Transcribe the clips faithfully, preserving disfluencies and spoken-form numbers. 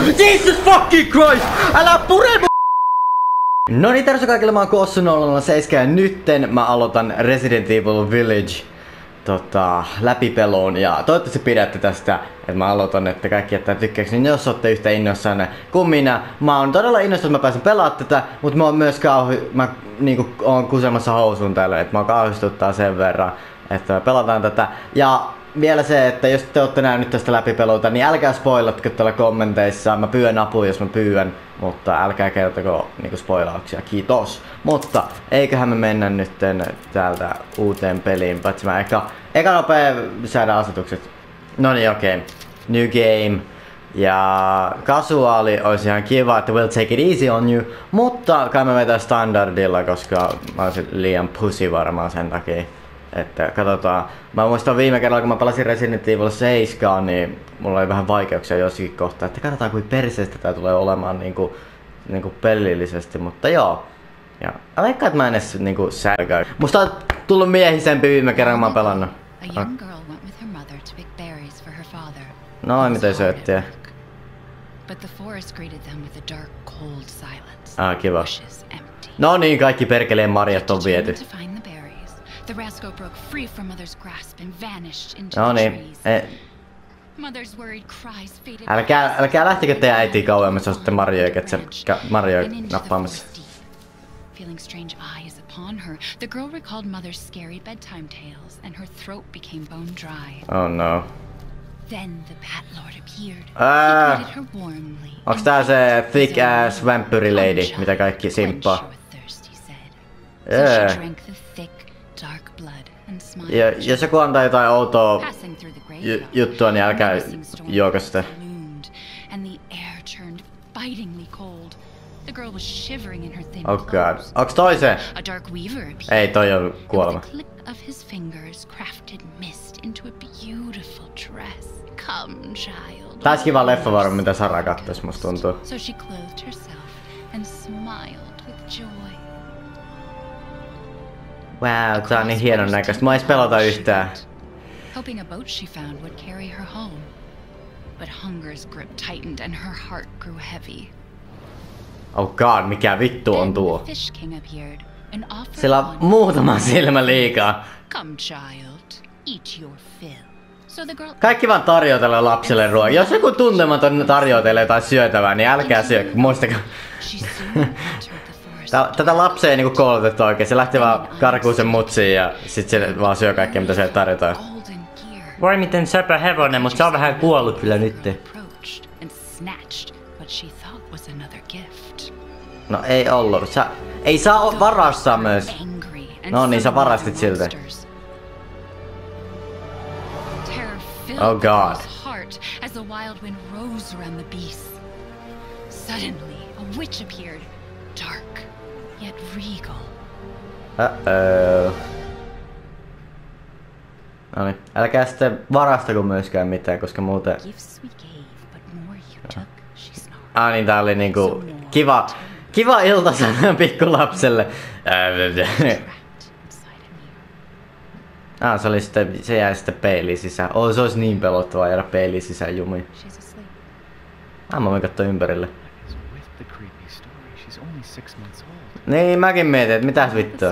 Jesus fucking Christ! Älä pure mu... No niin, tervetuloa kaikille, mä oon Kossu nolla nolla seitsemän ja nytten mä aloitan Resident Evil Village tota, läpipeluun ja toivottavasti pidätte tästä, että mä aloitan, että kaikki jättää tykkäyksi, niin jos ootte yhtä innoissanne kuin minä. Mä oon todella innostunut, että mä pääsen pelaamaan tätä, mutta mä oon myös kauhi... mä niinku oon kusemassa housuun täällä, että mä kauhistuttaa sen verran, että pelataan tätä. Ja vielä se, että jos te olette nähnyt tästä läpipeluuta, niin älkää spoilatko täällä kommenteissa. Mä pyydän apua, jos mä pyydän, mutta älkää kertoko niinku spoilauksia. Kiitos. Mutta eiköhän me mennä nyt täältä uuteen peliin, paitsi mä eka, eka nopea säädä asetukset. No niin, okei. Okay. New game. Ja kasuaali olisi ihan kiva, että we'll take it easy on you. Mutta kai me vetää standardilla, koska mä olisin liian pussy varmaan sen takia. Että katsotaan. Mä muistan viime kerralla, kun mä pelasin Resident Evil seitsemän, niin mulla oli vähän vaikeuksia jossakin kohtaa. Että katsotaan, kuin perseestä tää tulee olemaan niinku, niinku pelillisesti, mutta joo. Ja vaikka et mä en edes niinku särkäy. Musta on tullut miehisempi viime kerran, kun mä oon pelannut. Ah. Noin, mitä syöttiä. Ah, kiva. No niin, kaikki perkeleen marjat on viety. The rascal broke free from Mother's grasp and vanished into No the niin. trees. Eh. Mother's worried cries faded. Älkää, älkää lähtikö teidän äitiä kauemmas, jos sitten Marjoja ketsä Marjoja nappaamassa. Feeling strange eyes upon her, the girl recalled Mother's scary bedtime tales, and her throat became bone dry. Oh no. Then the Bat Lord appeared. Ah. He greeted her warmly. Onks tää se thick ass vampyri lady, mitä kaikki simppaa? Yeah. Ja jos joku antaa jotain outoa ju juttua, niin älkää juoko sitä. Oh god. Onks toi se? Ei, toi on kuolema. Tää olisi kiva leffa varmaan, mitä Sara kattois, musta tuntuu. Wow, tää on niin hienon näköistä. Mä eis pelata yhtään. Hoping a boat she found would carry her home. But hunger's grip tightened and her heart grew heavy. Oh god, mikä vittu on tuo? Fish king appeared and offered Sillä on muutama silmä liikaa. Come child, eat your fill. So the girl... Kaikki vaan tarjoaa tälle lapselle ruokaa. Jos joku tuntematon tarjoaa teille jotain syötävää, niin älkää syökö. Muistakaa. Tätä lapsia ei niinku koulutettu oikein. Se lähti vaan karkuun sen mutsiin ja sit se vaan syö kaikkea, mitä se tarjotaan. Voi miten söpö hevonen, mutta se on vähän kuollut kyllä nyt. No ei ollut. Sä, ei saa varastaa myös. No niin, sä varastit siltä. Oh god. Yet regal. Uh-oh. Noniin, älkää sitten varastako myöskään mitään, koska muuten... Ah niin, tää oli niinku kiva, kiva iltasana pikkulapselle. Ah, se oli sitten, se jäi sitten peiliin sisään. Oh, se olisi niin pelottavaa jäädä peiliin sisään jumiin. Ah, mä voin katsoa ympärille. Niin, mäkin mietin, että mitäs vittua.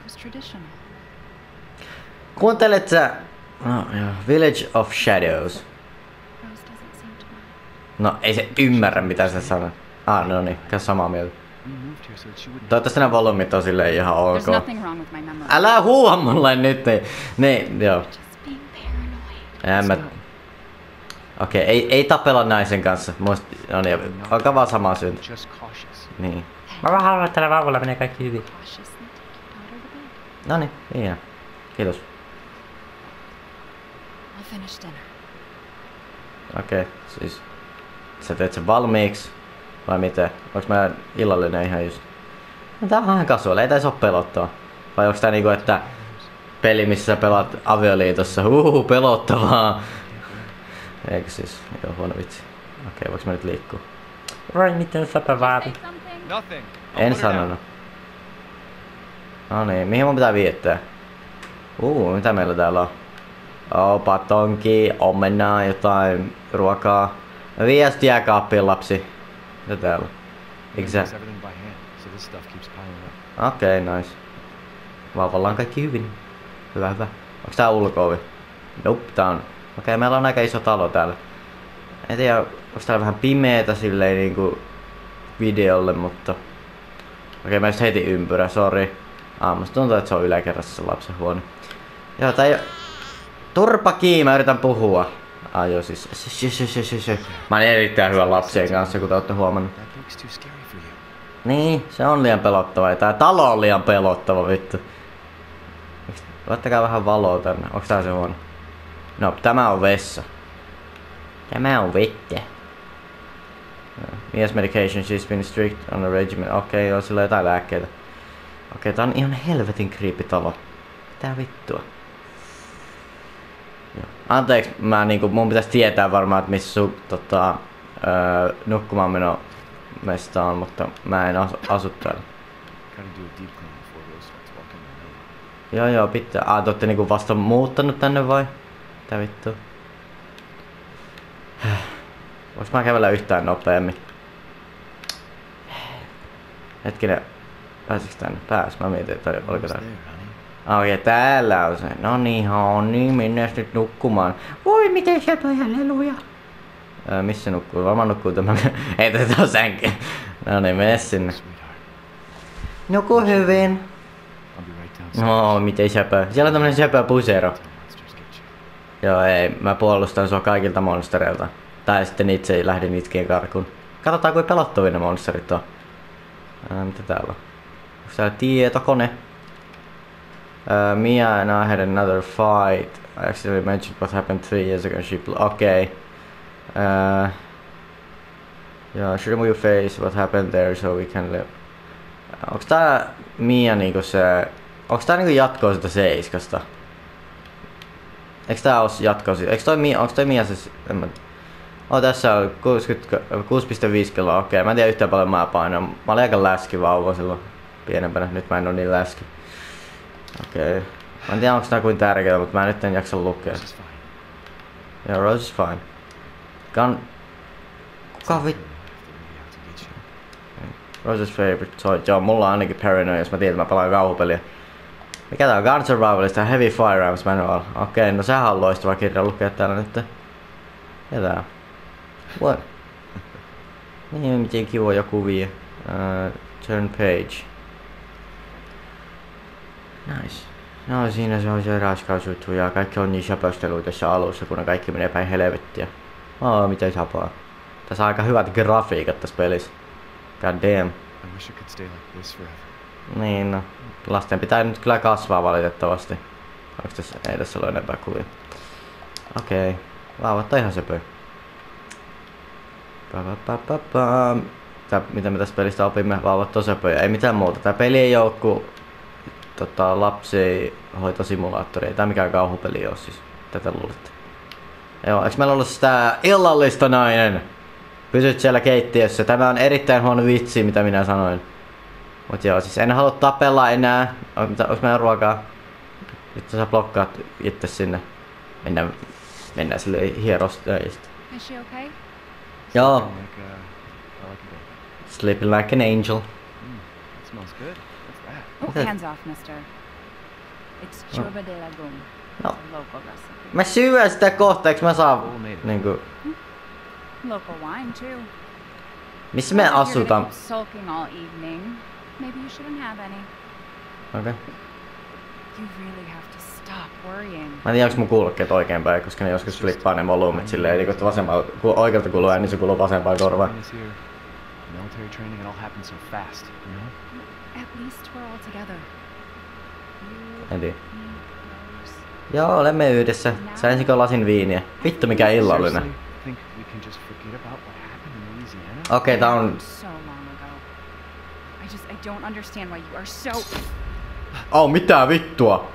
Kuuntelet sä... No, joo. Village of Shadows. No, ei se ymmärrä mitä sä sanot. Ah, no niin, käy samaa mieltä. Toivottavasti nämä volyymit on silleen ihan ok. Älä huuha mulle nyt! Niin, joo. En mä... Okei, okay, ei, ei tapella naisen kanssa. Muist... No niin, alkaa vaan samaa syntä. Niin. Mä vähän haluan, että tällä vauvalla menee kaikki hyvin. Noniin, ihan. Kiitos. Okei, okay, siis... Sä teet sen valmiiksi? Vai mitä? Onks mä illallinen ihan just? No tää on ihan kasuaali, ei tais oo pelottaa. Vai onks tää niinku, että... Peli missä sä pelaat avioliitossa, huuhu pelottavaa. Eikö siis? Joo, huono vitsi. Okei, okay, voiks mä nyt liikkua? Vai miten säpä väärin? En sanonut. No niin, mihin mun pitää viettää? Uu, mitä meillä täällä on? Oh, patonki, omenaa, jotain ruokaa. Viesti jääkaappiin lapsi. Mitä täällä? Eikö sä? Okei, okay, nice. Vauvalla on kaikki hyvin. Hyvä, hyvä. Onks tää ulko-ovi? Nope, tää on... Okei, okay, meillä on aika iso talo täällä. En tiedä, onks täällä vähän pimeetä silleen niinku videolle, mutta... Okei, okay, mä just heitin ympyrä, sori. Ah, musta tuntuu, että se on yläkerrassa se lapsen huone. Joo, tää ei oo... Turpa kiinni, mä yritän puhua. Ah joo, siis... Mä oon erittäin hyvä lapsien kanssa, kun te ootte huomannut. Niin, se on liian pelottava. Tää talo on liian pelottava, vittu. Laittakaa vähän valoa tänne. Onks tää se huono? No, tämä on vessa. Tämä on vettä. Yes, medication, she's been strict on the regimen. Okei, okay, joo, sillä on jotain lääkkeitä. Okei, okay, tää on ihan helvetin creepy talo. Mitä vittua? Anteeksi, mä niinku, mun pitäis tietää varmaan, että missä sun tota, öö, nukkumaan meno mesta on, mutta mä en asu, asu täällä. Joo joo, pitää. Ah, te ootte niinku vasta muuttanut tänne vai? Mitä vittu? Voinko mä kävellä yhtään nopeammin? Hetkinen. Pääsiks tänne? Pääs. Mä mietin, että oliko täällä. Okei, okay, täällä on se. No niin, on niin, mennään nyt nukkumaan. Voi, miten sä toi halleluja? Öö, missä nukkuu? Varmaan nukkuu tämä. Ei, tätä on sänky. No niin, mene sinne. Nuku hyvin. No, miten söpö. Siellä on tämmönen söpö pusero. Joo, ei. Mä puolustan sua kaikilta monstereilta. Tai sitten itse lähdin itkien karkuun. Katsotaan, kuinka pelottavia ne monsterit on. Ää, mitä täällä on? Onko täällä tietokone? Uh, Mia and I had another fight. I accidentally mentioned what happened three years ago. She okay. Uh, yeah, should remove your face. What happened there, so we can live. Onks tää Mia niinku se? Onks tää niinku jatkoa sitä seiskasta? Eiks tää oo jatkoa siitä? Eiks toi Mia? Onks toi Mia se? Mä... Oh, tässä on kuusi pilkku viisi kiloa. Okei, okay. Mä en tiedä yhtään paljon mä painoin. Mä olin aika läski vauva silloin pienempänä. Nyt mä en oo niin läski. Okei. Okay. Mä en tiedä onks tää kuin tärkeää, mutta mä nyt en jaksa lukea. Yeah, Rose is fine. Gun... Kuka vit... Rose's favorite toy. Joo, mulla on ainakin paranoia, jos mä tiedän, että mä pelaan kauhupeliä. Mikä tää on? Gun Survivalista Heavy Firearms Manual. Okei, okay, no sehän on loistava kirja lukea täällä nyt. Ja tää. What? Niin, miten kivoja kuvia. Uh, turn page. Nice. No siinä se on se raskausjuttu ja kaikki on niin söpösteluita tässä alussa, kun ne kaikki menee päin helvettiä. Oh, miten sapaa. Tässä on aika hyvät grafiikat tässä pelissä. God damn. Niin no. Lasten pitää nyt kyllä kasvaa valitettavasti. Onks tässä? Ei tässä ole enempää kuvia. Okei. Okay. Vauvat on ihan söpöä. Pa, pa, pa, pa. Tää, mitä me tästä pelistä opimme? Vauvat on söpöjä. Ei mitään muuta. Tää peli ei oo ku... Tota, lapsihoitosimulaattori. Ei tää mikään kauhupeli oo siis. Tätä luulette. Joo, eiks meillä ollut sitä illallista nainen? Pysyt siellä keittiössä. Tämä on erittäin huono vitsi, mitä minä sanoin. Mut joo, siis en halua tapella enää. Onks meillä ruokaa? Nyt sä blokkaat itse sinne. Mennään, mennään sille hierostöistä. Is she okay? Joo. Sleeping like an angel. Mm, that smells good. What's that? Oh, hands off, mister. It's chorba de lagoon. No. A local recipe. Mä syön sitä kohta, eiks mä saa niinku... Local wine, too. Missä me asutaan? Keep sulking all evening. Maybe you shouldn't have any. Okei. Okay. You really have to stop worrying. Mä en tiedä, onks mun kuulokkeet oikeinpäin, koska ne joskus flippaa ne volyymet silleen, eli kun vasempaa, kun oikealta kuuluu ääni, niin se kuuluu vasempaan korvaan. Military training, it all happens so fast, you know? At least we're all together. En tiedä. Joo, olemme yhdessä. Saisinko lasin viiniä? Vittu mikä illallinen. Okei, okay, tää on... Oh, mitä vittua?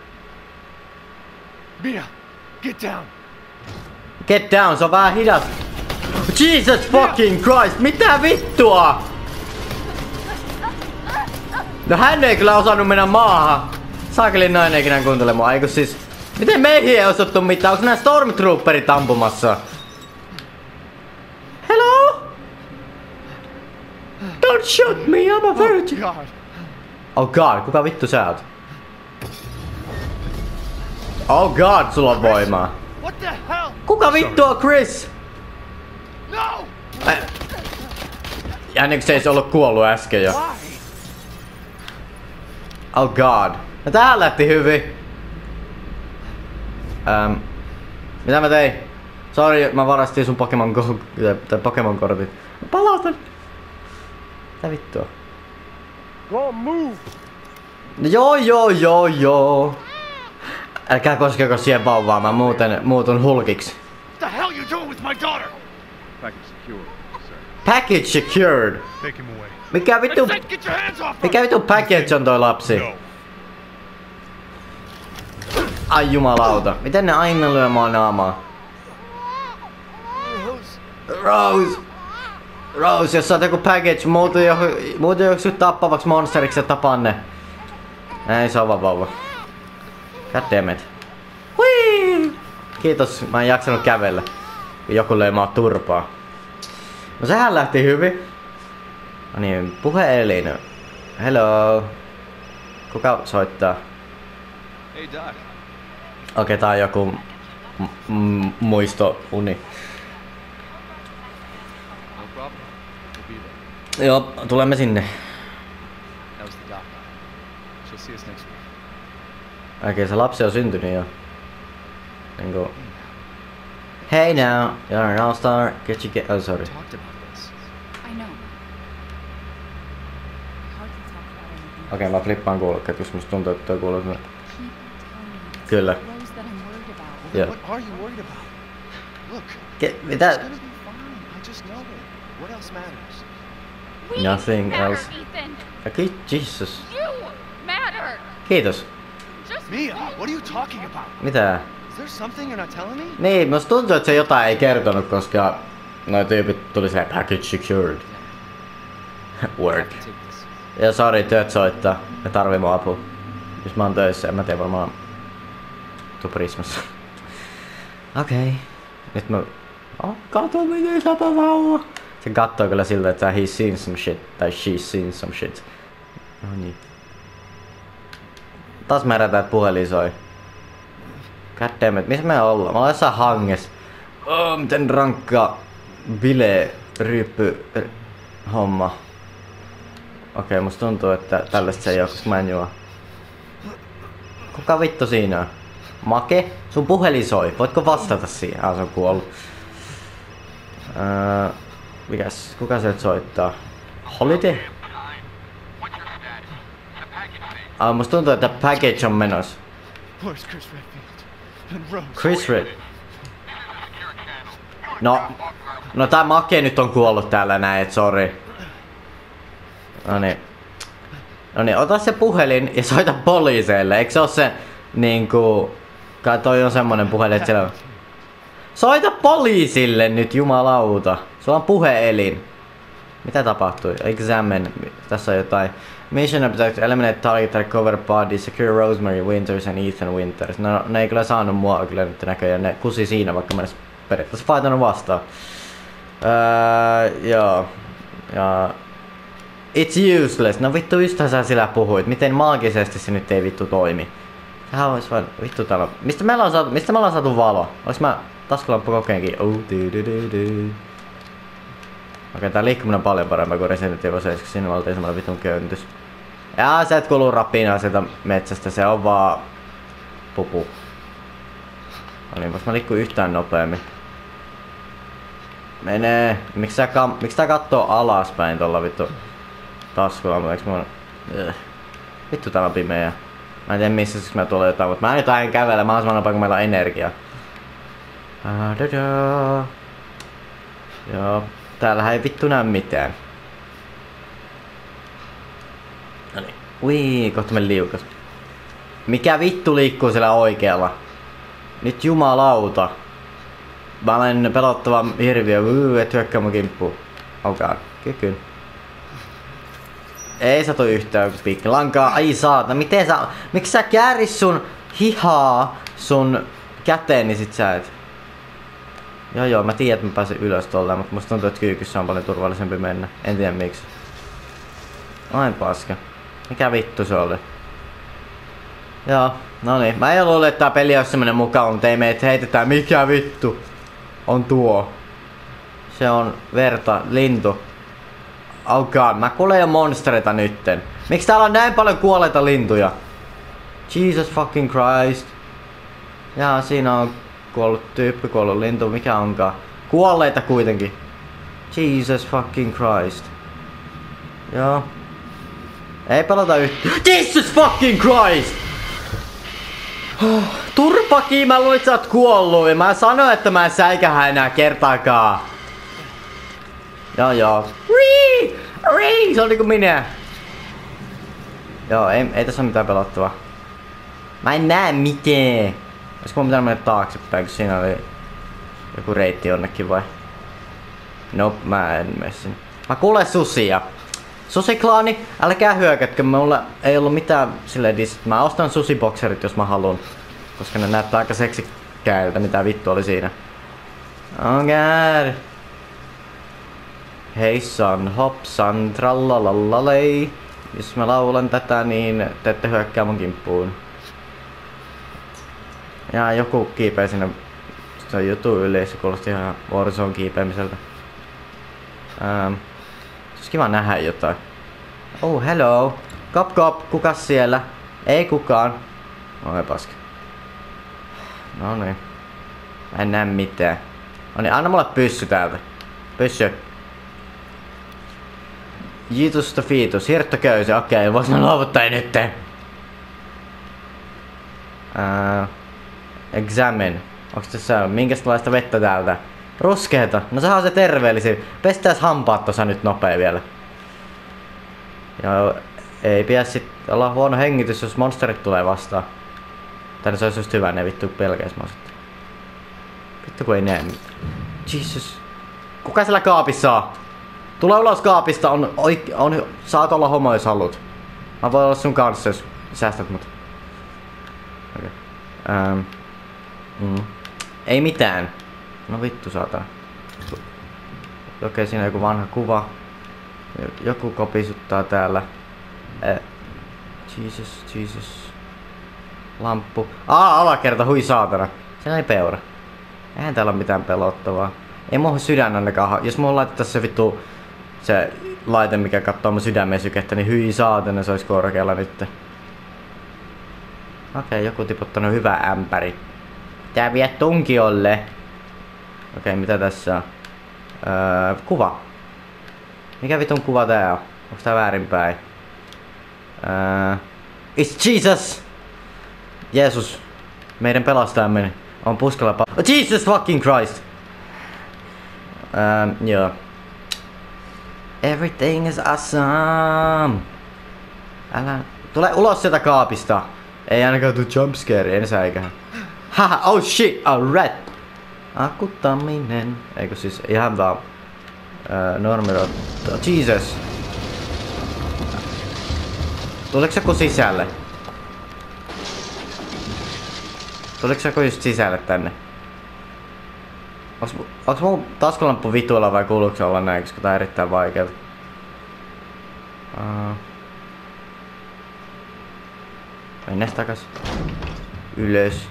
Mia, get down! Get down, se on vähän hidas. Jesus fucking Christ, mitä vittua? No hän ei kyllä osannut mennä maahan. Saakelin nainen ikinä kuuntele mua, eikö siis... Miten meihin ei osattu mitään? Onks nää Stormtrooperit ampumassa? Don't shoot me, I'm a virgin! God. Oh god, kuka vittu sä oot? Oh god, sulla on voimaa. What the hell? Kuka vittu on Chris? No! Äh. Jänniks se ei se ollut kuollut äsken jo. Why? Oh god. No tähän lähti hyvin. Ähm. Mitä mä tein? Sori, mä varastin sun Pokemon Go... tai Pokemon kortit. Mä palautan. Mitä vittua? Go move! No joo joo joo joo. Älkää koskeko siihen vauvaan, mä muuten muutun hulkiksi. What the hell you doing with my daughter? Package secured, sir. Package secured. Take him away. Mikä I vittu... said get your hands off her! Mikä vittu package on toi lapsi? No. Ai jumalauta. Miten ne aina lyö mua naamaa? Rose. Rose! Rose, jos sä oot joku package, muutun joku, muutun joku tappavaksi monsteriksi ja tapan ne. Ei se on vaan vauva. Goddammit. Hui! Kiitos, mä en jaksanut kävellä. Joku löi mua turpaa. No sehän lähti hyvin. No niin, puhelin. Hello. Kuka soittaa? Hey, Doc. Okei, okay, tää on joku m- muistouni. No problem. We'll be there. Joo, tulemme sinne. That was the doc. She'll see us next week. Okei, okay, se lapsi on syntynyt jo. Niinku... Hey now, you're an all-star. Get you get... Oh, sorry. We talked about this. I know. Hardly talk about anything. Okei, okay, mä flippaan kuulokkeet, koska musta tuntuu, että toi kuuluu... Keep telling me it's Kyllä. Rose that I'm worried about. Yeah. What are you worried about? Look, Ke- mitä? it's gonna be fine. I just know it. What else matters? We Nothing matter, else. Ethan. Okei, Jesus. You matter. Kiitos. Just Mia, what are you talking about? Mitä? Is there something you're not telling me? Niin, musta tuntuu, että se jotain ei kertonut, koska... Noi tyypit tuli se package secured. We Word. have to take this. Ja sori, työt soittaa. Ne tarvii mun apua. Jos mä oon töissä, en mä tiedä varmaan... Tuu Prismassa. Okei. Okay. Nyt mä... Oh, kato miten sapa vauva. Se kattoo kyllä siltä, että he's seen some shit. Tai she's seen some shit. No niin. Taas mä herätään, että puhelin soi. Goddammit, missä me ollaan? Mä ollaan jossain hanges. Oh, miten rankka bile ryyppy r- homma. Okei, okay, musta tuntuu, että tällaista se ei oo, koska mä en juo. Kuka vittu siinä on? Make? Sun puhelin soi. Voitko vastata siihen? Ah, se on kuollut. Öö, mikäs? Kuka se nyt soittaa? Holiday? Ah, musta tuntuu, että package on menossa. Where's Chris Redfield? And Rose? Chris Red. No, no tää Make nyt on kuollut täällä näin, et sori. Noniin. Noniin, ota se puhelin ja soita poliiseille. Eikö se oo se niinku... Kai toi on semmonen puhelin, että siellä on... Soita poliisille nyt, jumalauta. Sulla on puheelin. Mitä tapahtui? Examine. Tässä on jotain. Mission objective, eliminate target, recover body, secure Rosemary Winters and Ethan Winters. No, ne ei kyllä saanut mua kyllä nyt näköjään. Ne kusi siinä, vaikka mä edes periaatteessa faitanut vastaan. Öö, joo. Ja... It's useless. No vittu, ystä sä sillä puhuit. Miten maagisesti se nyt ei vittu toimi? Sehän ois vaan vittu talo. Mistä me ollaan saatu, mistä me ollaan saatu valo? Olis mä taskulamppu kokeenkin? Oh, du, du, du, du. Okei, tää liikkuminen on paljon parempaa kuin Resident Evil seitsemän, koska siinä me oltiin semmonen vitun köyntys. Jaa, sä et kuulu rapinaa sieltä metsästä, se on vaan... pupu. No niin, vois mä liikkuu yhtään nopeammin. Menee. Miks sä, kam... Miks tää kattoo alaspäin tolla vittu taskulampu? Eiks mä... Ugh. Vittu täällä on pimeä. Mä en tiedä missä siksi mä tulen jotain, mut mä nyt aina kävellä mahdollisimman nopea kun meillä on energiaa. Adada. Joo. Täällähän ei vittu näy mitään. Noniin. Ui, kohta me liukas. Mikä vittu liikkuu siellä oikealla? Nyt jumalauta. Mä olen pelottava hirviö. Uu, et hyökkää mun kimppuun. Oh god. Kykyn. Ei satu yhtään piikkilankaa. Ai saatana, miten sä... Miks sä kääris sun hihaa sun käteen, niin sit sä et... Joo joo, mä tiedän, että mä pääsen ylös tolta, mutta musta tuntuu, että kyykyssä on paljon turvallisempi mennä. En tiedä miksi. Ai paska. Mikä vittu se oli? Joo, no niin. Mä en luule, että tää peli on semmonen mukava, mutta ei meitä heitetään. Mikä vittu on tuo? Se on verta, lintu. Oh god, mä kuulen jo monstereita nytten. Miksi täällä on näin paljon kuolleita lintuja? Jesus fucking Christ. Jaa, siinä on kuollut tyyppi, kuollut lintu, mikä onkaan. Kuolleita kuitenkin. Jesus fucking Christ. Joo. Ei pelata yhtään. Jesus fucking Christ! Turpaki, mä luulen, että sä oot kuollut. Ja mä sanoin, että mä en säikähä enää kertaakaan. Joo joo. Rii! Rii! Se on niinku minä. Joo, ei, ei tässä ole mitään pelottavaa. Mä en näe mitään. Olisiko mun pitänyt mennä taaksepäin, kun siinä oli joku reitti jonnekin vai? Nope, mä en mene sinne. Mä kuulen susia. Susiklaani, älkää hyökätkö, mulla ei ollut mitään silleen dis... Mä ostan susibokserit, jos mä haluan. Koska ne näyttää aika seksikkäiltä, mitä vittu oli siinä. Oh god. Heissan, hopsan, trallalalalei. Jos mä laulan tätä, niin te ette hyökkää mun kimppuun. Ja joku kiipee sinne. Se on jutu yli, se kuulosti ihan Warzone kiipeämiseltä. Ähm. Olisi kiva nähdä jotain. Oh, hello. Kop kop, kukas siellä? Ei kukaan. Oi paska. No niin. Mä en näe mitään. No niin, anna mulle pyssy täältä. Pyssy. Jiitusta fiitus, hirttoköysi, okei, okay, vois mä luovuttaa nyt. Uh, examine. Onks tässä minkälaista vettä täältä? Ruskeeta. No sehän on se terveellisin. Pestääs hampaat tossa nyt nopea vielä. Ja ei pidä sit olla huono hengitys, jos monsterit tulee vastaan. Tänne se olisi just hyvä, ne vittu pelkäis mä sitten. Vittu kun ei näe mitään. Jesus. Kuka siellä kaapissa on? Tule ulos kaapista, on, oik, on, saat olla homo jos haluut. Mä voin olla sun kanssa jos säästät mut. Okei. Okay. Um, mm. Ei mitään. No vittu saatana. Okei, okay, siinä on joku vanha kuva. Joku kopisuttaa täällä. Eh. Jesus, Jesus. Lamppu. Aa, alakerta, hui saatana. Siinä ei peura. Eihän täällä ole mitään pelottavaa. Ei muuhun sydän ainakaan. Jos mulla laitettaisiin se vittu se laite, mikä katsoo mun sydämen sykettä, niin hyi saatana, se olisi korkealla nyt. Okei, okay, joku tiputtanut hyvä ämpäri. Tää vie tunkiolle. Okei, okay, mitä tässä on? Öö, kuva. Mikä vitun kuva tää on? Onks tää väärinpäin? Öö, It's Jesus! Jeesus. Meidän pelastajamme on puskella pa- oh, Jesus fucking Christ! Öö, joo. Everything is awesome! Älä... Tule ulos sieltä kaapista! Ei ainakaan tuu jumpscare, en säikähän. Haha, oh shit, alright! Akuttaminen. Eikö siis ihan vaan... Öö, normiro... Jesus! Tuleeko joku sisälle? Tuleeko joku just sisälle tänne? Onks, onks mun taskulamppu vituilla vai kuuluuko se olla näin, koska tää on erittäin vaikeeta? Uh. Mennäs takas. Ylös.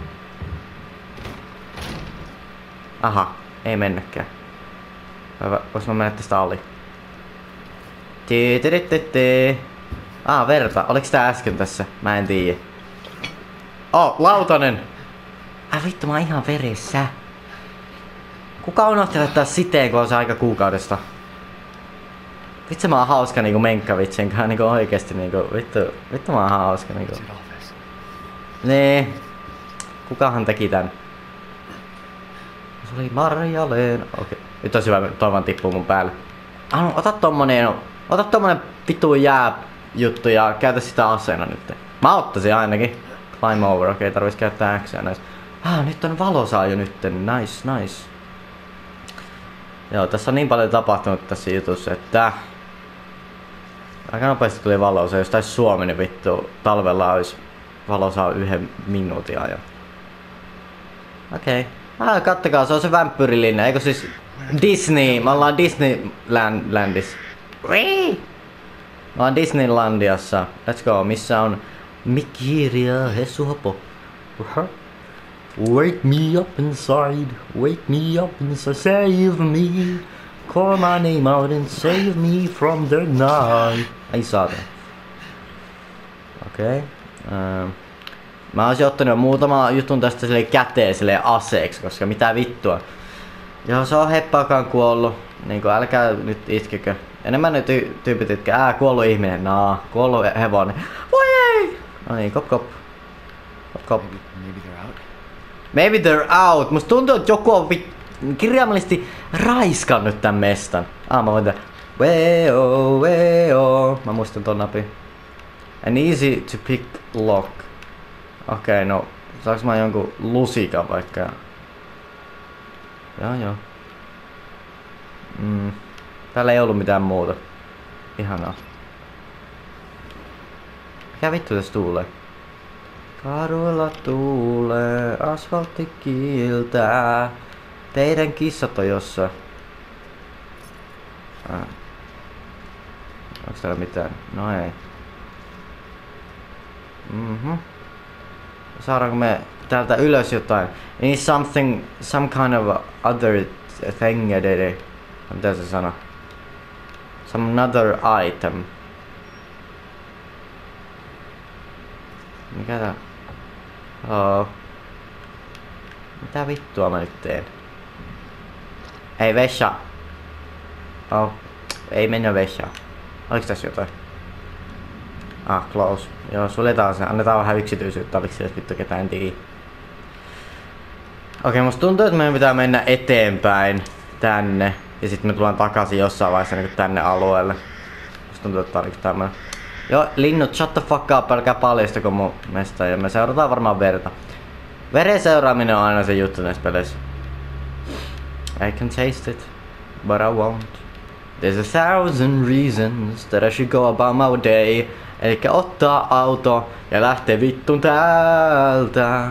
Aha, ei mennäkään. Vois mä mennä tästä ali? Tee Ah, verta. Oliks tää äsken tässä? Mä en tiedä. Oh, lautanen! Ai vittu, mä oon ihan veressä. Kuka unohti laittaa siteen, kun on se aika kuukaudesta? Vitsi mä oon hauska niinku menkkavitsin kanssa niinku oikeesti niinku vittu, vittu mä oon hauska niinku. Nee. Kukahan teki tän? Se oli Marjaleen. Okei. Okay. Nyt on hyvä, toi vaan tippuu mun päälle. Ah, ota tommonen, ota tommonen vittu jää juttu ja käytä sitä aseena nyt. Mä ottaisin ainakin. Climb over, okei, okay, tarvis käyttää Xää näistä. Ah, nyt on valosaa jo nyt. Nice, nice. Joo, tässä on niin paljon tapahtunut tässä jutussa, että... Aika nopeasti tuli valosaa. Jos taisi Suomi, niin vittu talvella olisi valosaa yhden minuutin ajan. Okei. Okay. Ah, kattokaa, se on se vampyyrilinja, eikö siis Disney? Me ollaan Disneylandissa. Mä oon Disneylandiassa. Let's go. Missä on Mikiri ja Hessu Hapo? Wake me up inside. Wake me up inside. Save me. Call my name out and save me from the night. Ai saatana. Okei. Okay. Um, mä oisin ottanut jo muutama jutun tästä silleen käteen silleen aseeksi, koska mitä vittua. Joo, se on heppaakaan kuollut. Niinku älkää nyt itkekö. Enemmän nyt ty- tyypit itkä. Ää, kuollut ihminen. Naa, kuollut hevonen. Voi ei! No niin, kop kop. Kop kop. Maybe they're out. Maybe they're out. Musta tuntuu, että joku on vi- kirjaimellisesti raiskannut tän mestan. Ah, mä voin tää. Weo, weo. Mä muistan ton napin. An easy to pick lock. Okei, okay, no. Saaks mä jonkun lusikan vaikka? Joo, joo. Mm. Täällä ei ollut mitään muuta. Ihanaa. Mikä vittu tässä tuulee? Kaduilla tuulee, asfaltti kiiltää. Teidän kissat on jossain. Ah. Onks täällä mitään? No ei. Mhm. Saadaanko me täältä ylös jotain? Need something, some kind of other thing edede. Mitä se sanoo? Some another item. Mikä tää? Oh. Mitä vittua mä nyt teen? Ei Vesha. Oh. Ei mennä Vesha. Oliks tässä jotain? Ah, close. Joo, suljetaan se. Annetaan vähän yksityisyyttä. Oliks siellä vittu ketään tigi? Okei, musta tuntuu, että meidän pitää mennä eteenpäin. Tänne. Ja sitten me tullaan takaisin jossain vaiheessa niin tänne alueelle. Musta tuntuu, että oliks tämmönen. Joo, linnut, shut the fuck up, älkää paljastako mun mesta. Ja me seurataan varmaan verta. Veren seuraaminen on aina se juttu näissä peleissä. I can taste it, but I won't. There's a thousand reasons that I should go about my day. Elikkä ottaa auto ja lähtee vittun täältä.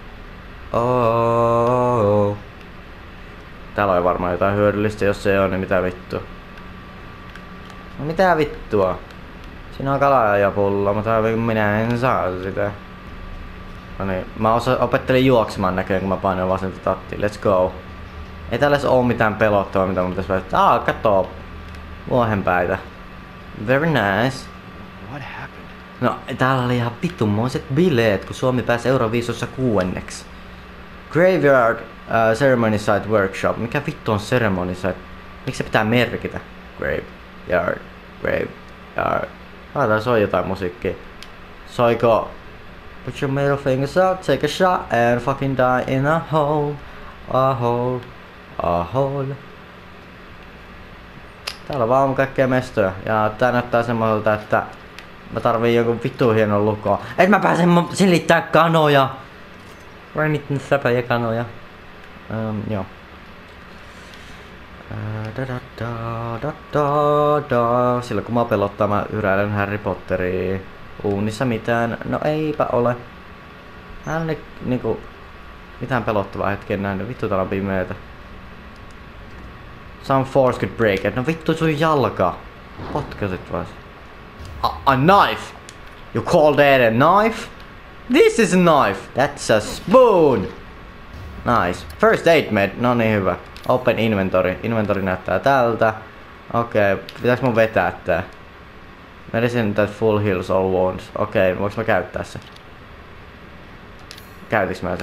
Oh. Täällä on varmaan jotain hyödyllistä, jos ei oo, niin mitä vittua. No mitä vittua? Siinä on kalaa ja pullo, mutta minä en saa sitä. No niin, mä osa opettelin juoksemaan näköjään, kun mä painoin vasenta tattiin. Let's go. Ei täällä oo mitään pelottavaa, mitä mun pitäis välttää. Ah, katoo. Vuohenpäitä. Very nice. What happened? No, täällä oli ihan vittumoiset bileet, kun Suomi pääsi Euroviisussa kuuenneksi. Graveyard uh, Ceremony Site Workshop. Mikä vittu on Ceremony Site? Miksi se pitää merkitä? Graveyard. Graveyard. Ah, tää soi jotain musiikkia. Soiko? Put your middle fingers out, take a shot and fucking die in a hole. A hole. A hole. Täällä on vaan kaikkea mestoja. Ja tää näyttää semmoiselta, että mä tarviin jonkun vittu hienon lukoa. Et mä pääsen silittää kanoja! Vai niitten säpäjä kanoja? Um, joo. Da, da, da, da, da, da. Silloin kun mä pelottaa, mä yräilen Harry Potteria. Uunissa mitään? No eipä ole. Hän niinku... Mitään pelottavaa hetken nähnyt. Vittu täällä on pimeetä. Some force could break it. No vittu sun jalka. Potkasit vaan. A, a knife! You call that a knife? This is a knife! That's a spoon! Nice. First aid med. No niin hyvä. Open inventory. Inventory näyttää tältä. Okei, okay. Pitäis mun vetää tää? Medicine that full heals all wounds. Okei, okay. Voinko mä käyttää se? Käytiks mä se?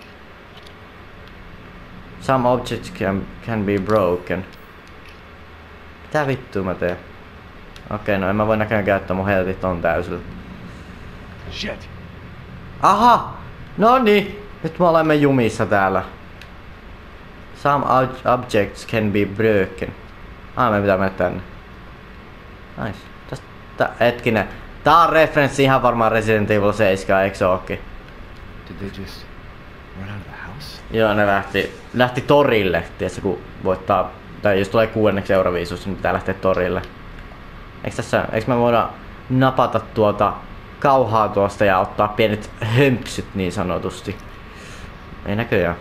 Some objects can, can be broken. Mitä vittua mä teen? Okei, okay, no en mä voi näköjään käyttää, mun heltit on täysillä. Shit. Aha! Noniin! Nyt me olemme jumissa täällä. Some objects can be broken. Ah, me pitää mennä tänne. Nice. Tästä hetkinen. Tää on referenssi ihan varmaan Resident Evil seitsemän, eikö se ookin? Did they just run out of the house? Joo, ne lähti, lähti torille, tiedätkö, kun voittaa, tai jos tulee kuudenneksi Euroviisussa, niin pitää lähteä torille. Eiks tässä, eiks me voida napata tuota kauhaa tuosta ja ottaa pienet hömpsyt niin sanotusti? Ei näköjään.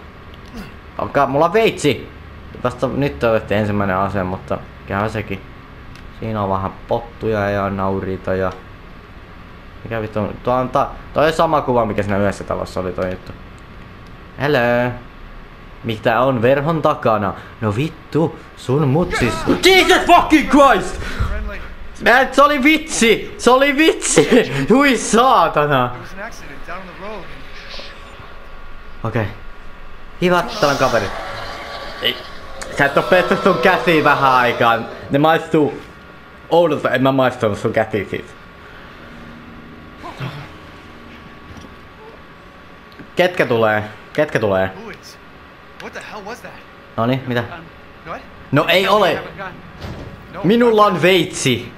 Alkaa, mulla on veitsi! Vasta nyt otettiin ensimmäinen ase, mutta käy sekin. Siinä on vähän pottuja ja nauriita ja... Mikä vittu on? Tuo on, ta... Toi on sama kuva mikä siinä yhdessä talossa oli toi juttu. Hello. Mitä on verhon takana? No vittu, sun mutsis. Jesus fucking Christ! Friendly. Mä, se oli vitsi! Se oli vitsi! Hui saatana! There was an accident down the road. Okei. Okay. Hivattalan kaveri. Ei. Sä et oo pessyt sun käsiä vähän aikaan. Ne maistuu oudolta. En mä maistanut sun käsiä siitä. Ketkä tulee? Ketkä tulee? Who is? What the hell was that? Noni, mitä? What? No ei ole! No. Minulla on veitsi!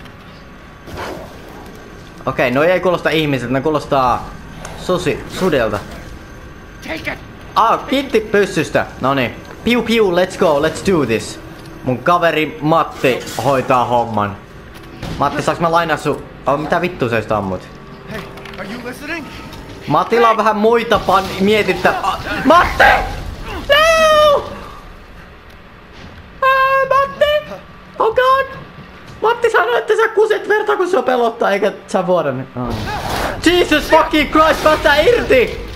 Okei, no ei kuulosta ihmiset, ne kuulostaa susi, sudelta. Take it! Ah, kiitti pyssystä. Noni. Piu piu, let's go, let's do this. Mun kaveri Matti hoitaa homman. Matti, saaks mä lainaa sun... Oh, mitä vittu sä sitä ammut? Hey, are you listening? Matilla on vähän muita pan... mietittä... Ah, Matti! No! Ah, Matti! Oh god! Matti sanoi, että sä kuset verta kun sua pelottaa eikä sä vuoden. Oh. Jesus fucking Christ, päästää irti!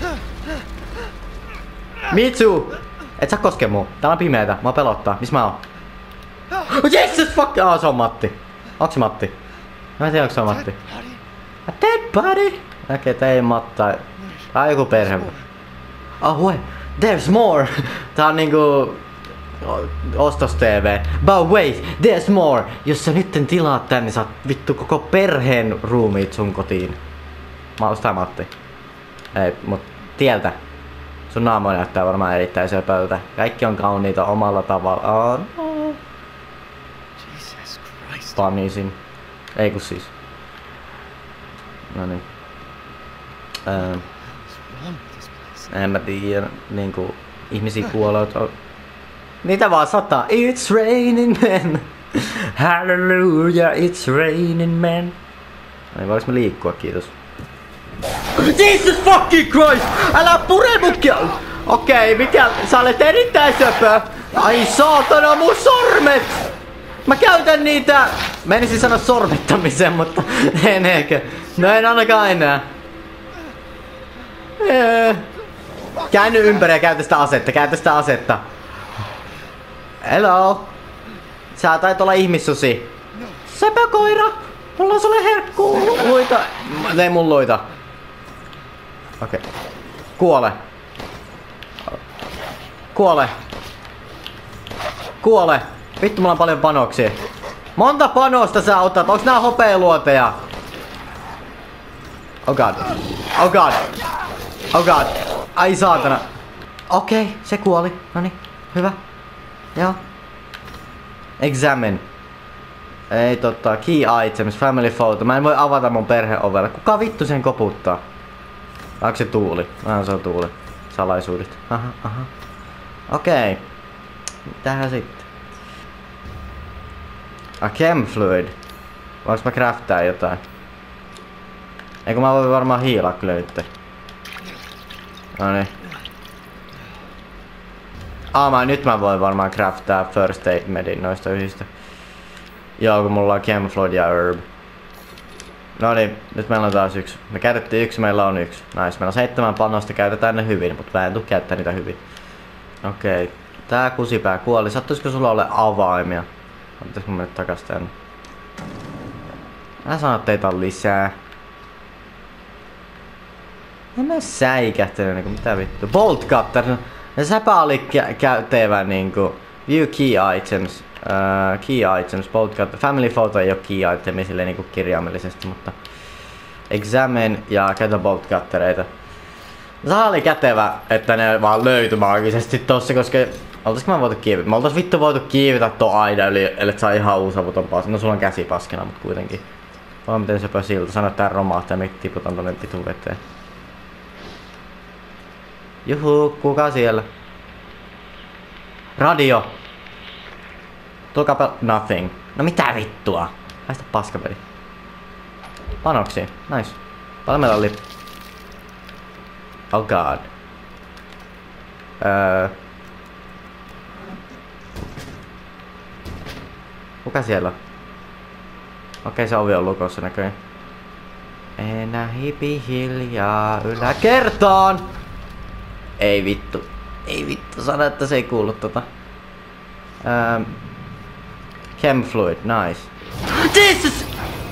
Mitsu! Et sä koske muu. Täällä on pimeetä. Mä pelottaa. Missä mä oon? Oh, Jesus fuck! Ah, oh, se on Matti. Onks se Matti? Mä en tiedä onks se on Matti. A dead body? Näkee, että ei Matta. Tää on joku perhe. Oh wait. There's more! Tää on niinku... Ostos T V. But wait, there's more! Jos sä nytten tilaat tän, niin saat vittu koko perheen ruumiit sun kotiin. Mä ostaa Matti. Ei, mut tieltä. Sun naamo näyttää varmaan erittäin söpöltä. Kaikki on kauniita omalla tavalla. Oh, no. Jesus Christ. Panisin. Ei kun siis. Noniin. Öö, What's wrong with this place? en mä tiedä. Niinku ihmisiä kuolee. Niitä vaan sataa. It's raining men. Hallelujah, it's raining men. Ei voiks mä liikkua, kiitos. Jesus fucking Christ! Älä pure mutkia! Okei, okay, mikä? Sä olet erittäin söpö! Ai saatana, mun sormet! Mä käytän niitä... Menisin sanoa sormittamiseen, mutta en ehkä. No en ainakaan enää. Eee. Käänny ympäri ja käytä sitä asetta, käytä sitä asetta. Hello! Sä taitaa olla ihmissusi. Sepä-koira! Mulla on sulle herkkuu! Luita! Ei mun luita. Okei. Okay. Kuole. Kuole. Kuole. Vittu, mulla on paljon panoksia. Monta panosta sä otat? Onks nää hopealuoteja? Oh god. Oh god. Oh god. Ai saatana. Okei, okay, se kuoli. Noniin, hyvä. Joo. Examine. Ei totta, key items, family photo. Mä en voi avata mun perheovella. Kuka vittu sen koputtaa? Onko se Tuuli? Ah, se on Tuuli. Salaisuudet. Aha, aha. Okei. Okay. Mitähän sitten? A chem fluid. Voinko mä craftaa jotain? Eikö mä voi varmaan hiilaa kyllä nyt. Noniin. Ah, mä, nyt mä voin varmaan craftaa first aid medin noista yhdistä. Joo, kun mulla on chem fluid ja herb. No niin, nyt meillä on taas yksi. Me käytettiin yksi, meillä on yksi. Nice, meillä on seitsemän panosta, käytetään ne hyvin, mutta mä en tuu käyttää niitä hyvin. Okei, okay. Tää kusipää kuoli. Sattuisiko sulla ole avaimia? Pitäisikö mennä takas tänne? Mä sanon, että teitä on lisää. En mä säikähtänyt niinku, mitä vittu. Bolt cutter. Ja säpä oli kä käytevä niinku. View key items. Uh, key items, bolt cutter. Family photo ei oo key itemi silleen niinku kirjaimellisesti, mutta... Examine ja käytä bolt cuttereita. Se oli kätevä, että ne vaan löytyi maagisesti tossa, koska... Oltaisko mä voitu kiivetä? Me oltais vittu voitu kiivetä tuo aina yli, ellei saa ihan uusavuton paskina. No sulla on käsi paskina, mut kuitenkin. Voi miten sepä siltä. Sano, että tää romahtaa ja me tiputan tonne vitun veteen. Juhu, kuka siellä? Radio! Tulkaapa nothing. No mitä vittua? Haista paskapeli. Panoksia. Nice. Paljon meillä oli... Oh god. Öö... Kuka siellä on? Okei, se ovi on lukossa näköjään. Enää hipi hiljaa yläkertaan! Ei vittu. Ei vittu, sano että se ei kuulu tota. Ähm. Chem fluid, nice. Jesus!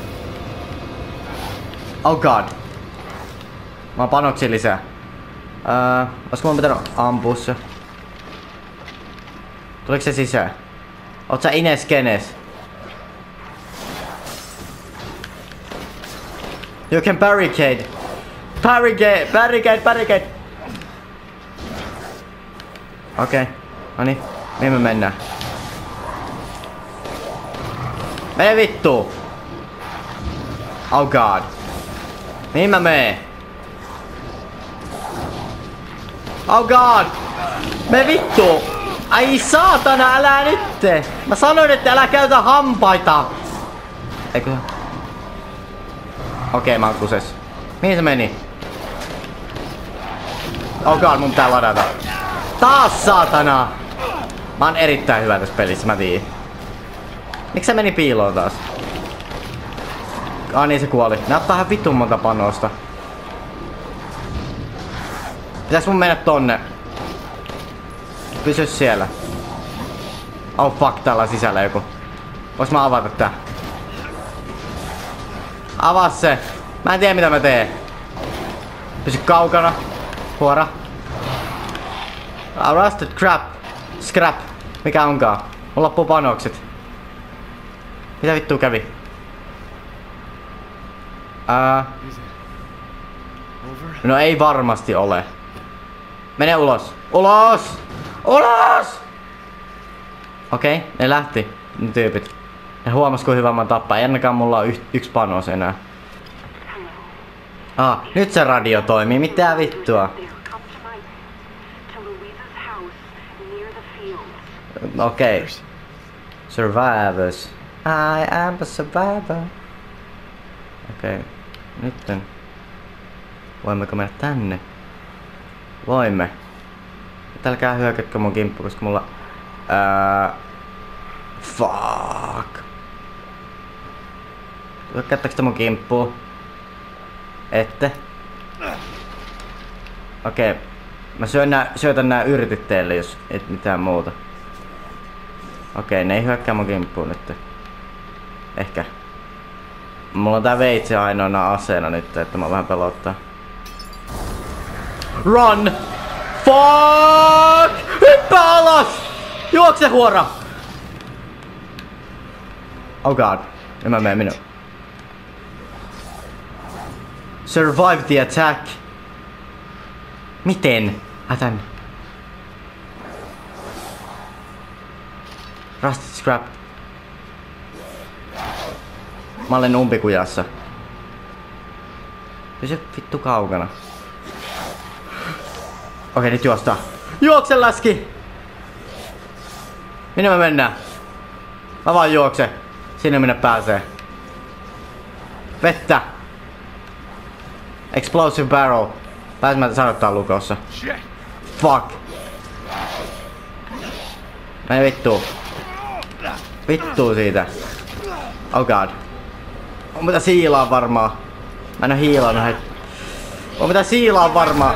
Oh god. Mä oon panoksia lisää. Öö, olisiko mun pitänyt ampua se? Tuliko se sisään? Oot sä Ines Kenes? You can barricade. Barricade, barricade, barricade. Okei, okay. Noniin. Mihin me mennään? Mene vittu! Oh god. Mihin mä meen? Oh god! Me vittu! Ai saatana, älä nytte! Mä sanoin, että älä käytä hampaita! Eikö? Okei, okay, mä oon kuses. Mihin se meni? Oh god, mun pitää ladata. Taas saatana! Mä oon erittäin hyvä tässä pelissä, mä tiedän. Miksi se meni piiloon taas? Ah niin, se kuoli. Ne ottaa ihan vitun monta panosta. Pitäis mun mennä tonne? Pysy siellä. Oh fuck, täällä on sisällä joku. Vois mä avata tää? Avaa se! Mä en tiedä mitä mä teen. Pysy kaukana. Huora. Uh, rusted crap. Scrap. Mikä onkaan? Mun loppuu panokset. Mitä vittua kävi? Uh, no ei varmasti ole. Mene ulos. Ulos! Ulos! Okei, okay, ne lähti. Ne tyypit. Ne huomas kuin hyvä mä tappaa. Ei ainakaan mulla on y- yksi panos enää. Ah, nyt se radio toimii. Mitä vittua? Okei. Okay. Survivors. I am a survivor. Okei. Okay. Nytten. Voimmeko mennä tänne? Voimme. Älkää hyökätkö mun kimppu, koska mulla... Ää... Fuck. Hyökkäättekö te mun kimppuun? Ette. Okei. Okay. Mä syön nää, syötän nää yrtit teille, jos et mitään muuta. Okei, okay, ne ei hyökkää mun kimppuun nyt. Ehkä. Mulla on tää veitsi ainoana aseena nyt, että mä vähän pelottaa. Run! Fuck! Hyppää alas! Juokse huora! Oh god. En mä mene minun. Survive the attack. Miten? Ätän. Rusted scrap. Mä olen umpikujassa. Pysy vittu kaukana. Okei, nyt juostaa. Juokse läski! Minne me mennään? Mä vaan juokse. Sinne minne pääsee. Vettä! Explosive barrel. Pääsemättä sanottaa lukossa. Fuck! Mene vittuu. Vittuu siitä. Oh god. On mitä siilaa varmaan. Mä en oo hiilannut het. On mitä siilaa varmaan.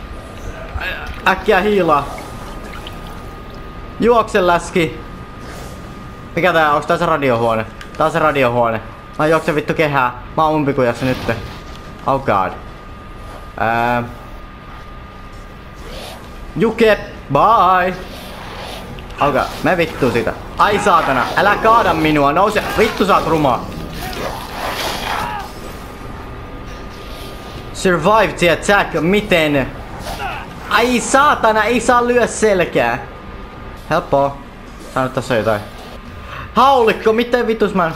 Äkkiä hiilaa. Juokse läski. Mikä tää on? Onks tää se radiohuone? Tää on se radiohuone. Mä juoksen vittu kehää. Mä oon umpikujassa nytte. Oh god. Ää... Juke! Bye! Oh god. Me vittu sitä. Ai saatana. Älä kaada minua. Nouse. Vittu sä oot ruma. Survive the attack. Miten? Ai saatana. Ei saa lyö selkää. Helppoa. Sano tässä jotain. Haulikko. Miten vitus mä...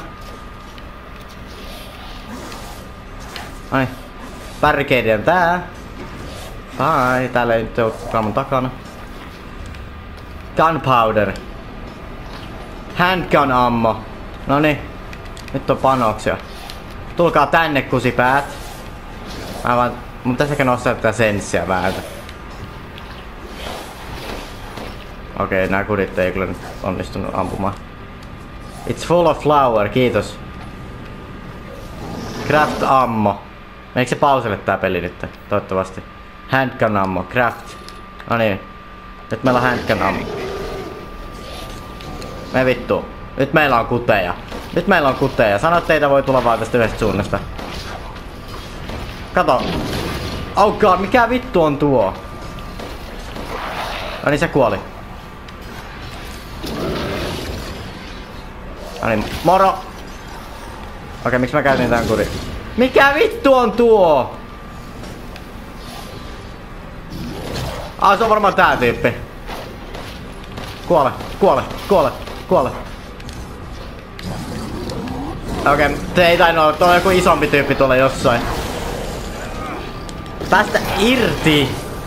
Ai. Barricade on tää. Ai. Täällä ei nyt oo kukaan mun takana. Gunpowder. Handgun ammo. Noniin. Nyt on panoksia. Tulkaa tänne kusipäät. Mä vaan... Mun pitäis ehkä nostaa tätä senssiä vähän. Okei, nää kudit ei kyllä nyt onnistunut ampumaan. It's full of flour, kiitos. Craft ammo. Meneekö se pauselle tää peli nyt? Toivottavasti. Handgun ammo. Craft. No niin. Nyt meillä on handgun ammo. Me vittu. Nyt meillä on kuteja. Nyt meillä on kuteja. Sano, että teitä voi tulla vaan tästä yhdestä suunnasta. Kato. Oh god, mikä vittu on tuo? No niin, se kuoli. No niin, moro! Okei, miksi mä käytin tän kurin? Mikä vittu on tuo? Ah, se on varmaan tää tyyppi. Kuole, kuole, kuole, kuole. Okei, se ei tainnut olla. Tuo on joku isompi tyyppi tuolla jossain. Päästä irti!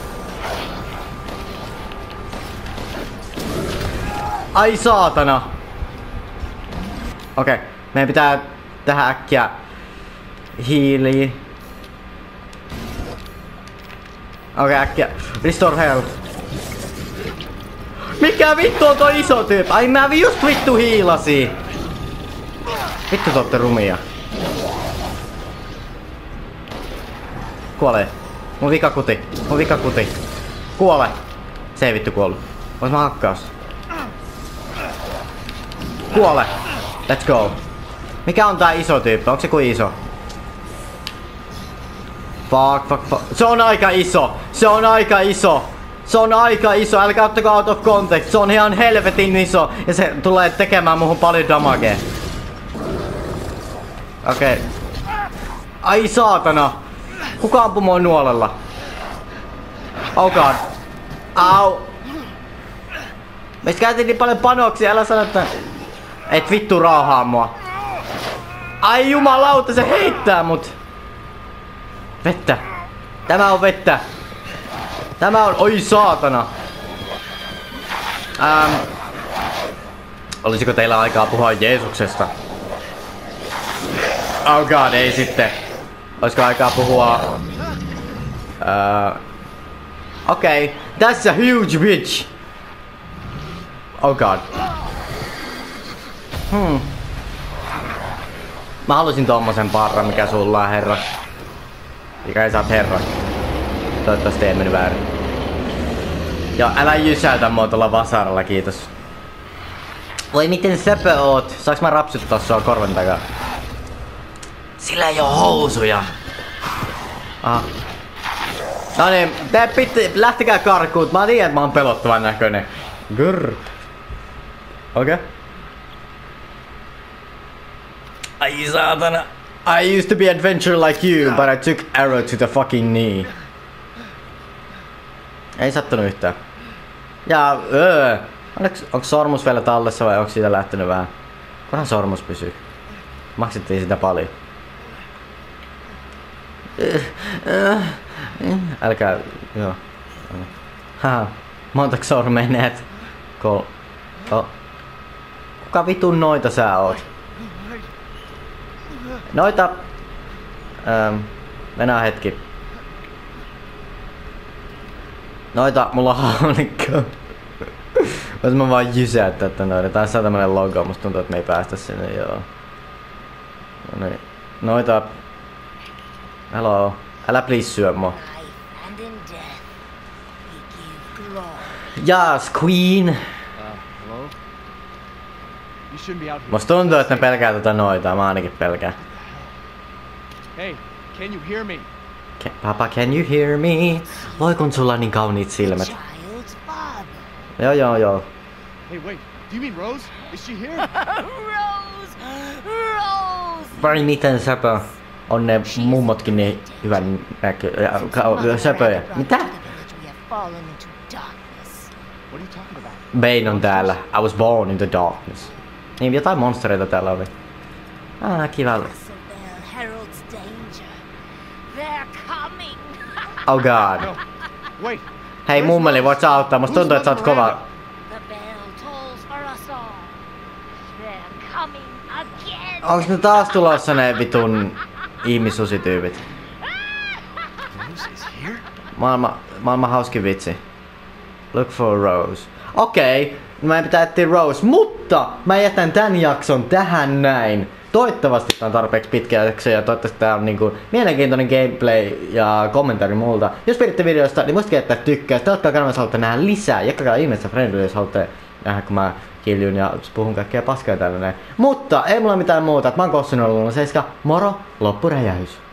Ai saatana! Okei, meidän pitää tehdä äkkiä hiiliä. Okei, äkkiä. Restore health. Mikä vittu on toi iso tyyppi? Ai mä just vittu hiilasi! Vittu te ootte rumia. Kuole. Mun vikakuti. Mun vikakuti. Kuole. Se ei vittu kuollut. Ois mä hakkaus. Kuole. Let's go. Mikä on tää iso tyyppi? Onko se kuin iso? Fuck, fuck, fuck. Se on aika iso. Se on aika iso. Se on aika iso. Älkää ottako out of context. Se on ihan helvetin iso. Ja se tulee tekemään muhun paljon damagea. Okei. Okay. Ai saatana. Kuka ampui mua nuolella? Oh god. Au. Meistä käytiin niin paljon panoksia. Älä sano, että... Et vittu raahaa mua. Ai jumalauta, se heittää mut. Vettä. Tämä on vettä. Tämä on... Oi saatana. Ähm. Olisiko teillä aikaa puhua Jeesuksesta? Oh god, ei sitten. Olisiko aikaa puhua... Uh, Okei. Okay. That's a huge bitch. Oh god. Hmm. Mä halusin tommosen parran, mikä sulla on, herra. Mikä ei saat herra. Toivottavasti ei mennyt väärin. Ja älä jysäytä mua tuolla vasaralla, kiitos. Voi miten söpö oot. Saaks mä rapsuttaa sua korvan takaa? Sillä ei oo housuja. Aha. No niin, te pitti, lähtekää karkuun. Mä tiedän, että mä oon pelottavan näköinen. Grrr. Okei. Okay. Ai saatana. I used to be adventurer like you, but I took arrow to the fucking knee. Ei sattunut yhtään. Ja öö. Onks sormus vielä tallessa vai onks siitä lähtenyt vähän? Kunhan sormus pysyy. Maksettiin sitä paljon. Älkää, joo. Haha. Montako sormea näet? Kol... Oh. Kuka vitun noita sä oot? Noita... Ähm, mennään hetki. Noita, mulla on haulikko. Vois mä vaan jysäyttää tän noita. Tässä on tämmönen logo, musta tuntuu, että me ei päästä sinne, joo. No niin. Noita... Hello. Älä please syö mua. Yes, Queen! Musta tuntuu, että ne pelkää tota noita. Mä ainakin pelkään. Hey, can you hear me? Can, Papa, can you hear me? Voi kun sulla on niin kauniit silmät. Joo, joo, joo. Hey, wait. Do you mean Rose? Is she here? Rose! Rose! Vai miten söpö? On ne mummotkin niin hyvän näkö... söpöjä. Mitä? Bane on täällä. I was born in the darkness. Niin, jotain monstereita täällä oli. Ah, kiva. Oh god. No. Wait. Hei mummeli, voit sä auttaa? Musta tuntuu, että sä oot kova. Onks ne taas tulossa ne vitun ihmissusityypit? Maailma, maailman hauskin vitsi. Look for Rose. Okei, okay, meidän pitää etsiä Rose, mutta mä jätän tän jakson tähän näin. toivottavasti tää on tarpeeksi pitkä jakso ja toivottavasti tää on niinku mielenkiintoinen gameplay ja kommentaari multa. Jos piditte videosta, niin muistakaa jättää tykkää. Tilatkaa kanavaa, jos haluatte nähdä lisää. Jakakaa ihmeessä friendille, jos haluatte nähdä, kun mä kiljun ja puhun kaikkea paskaa tällainen. Mutta ei mulla mitään muuta. Mä oon Kossu nolla nolla seitsemän. Moro, loppuräjähys.